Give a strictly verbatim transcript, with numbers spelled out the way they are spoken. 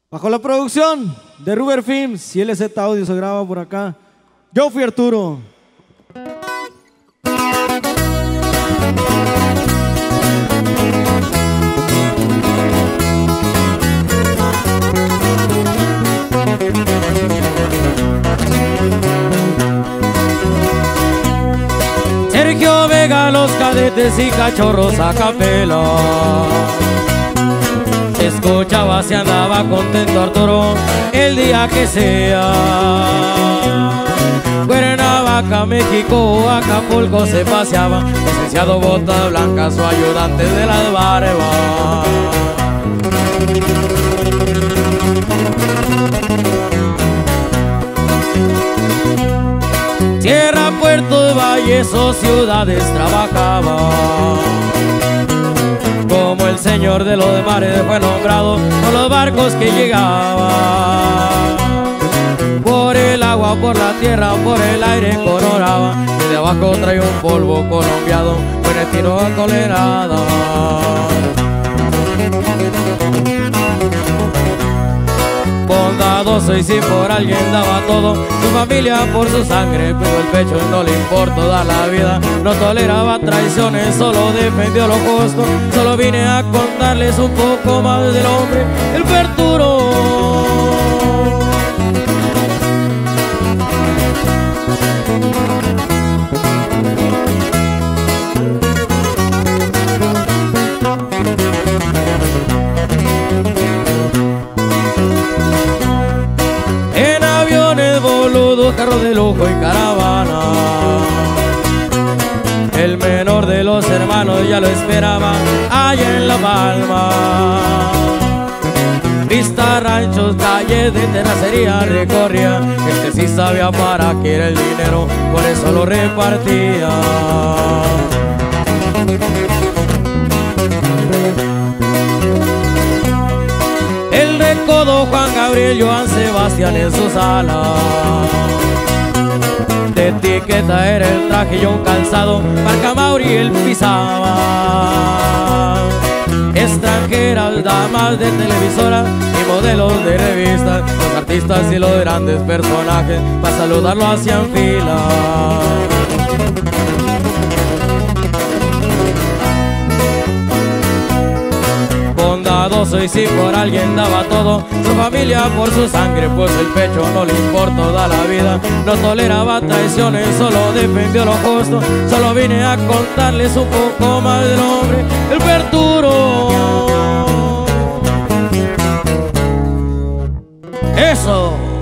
Bajo la producción de Ruber Films y L Z Audio se graba por acá. Yo fui Arturo. Sergio Vega, los cadetes y cachorros a capela. Se escuchaba, se andaba contento Arturo el día que sea. Cuernavaca, México, Acapulco se paseaba. Licenciado Bota Blanca, su ayudante de las barbas. Sierra, puertos, valles o ciudades trabajaba. Como el señor de los mares fue nombrado por los barcos que llegaban. Por el agua, por la tierra, por el aire coronaba. Y de abajo trae un polvo colombiano, buen estilo tolerada. Bondadoso y si por alguien daba todo, su familia por su sangre puso el pecho y no le importó dar la vida. No toleraba traiciones, solo defendió lo justo. Solo vine a contarles un poco más del hombre, el Arturo. Carro de lujo y caravana. El menor de los hermanos ya lo esperaba allá en La Palma. Vista, ranchos, calles de terracería recorría. Este sí sabía para qué era el dinero, por eso lo repartía. El recodo Juan Gabriel, Joan Sebastián en su sala. De etiqueta era el traje y un calzado, marca Mauri él pisaba. Extranjeras, damas de televisora y modelos de revistas, los artistas y los grandes personajes para saludarlo hacían fila. Bondadoso y si por alguien daba todo, su familia por su sangre pues el pecho no le importó dar la vida. No toleraba traiciones, solo defendió lo justo. Solo vine a contarles un poco más del hombre, el Arturo. Eso.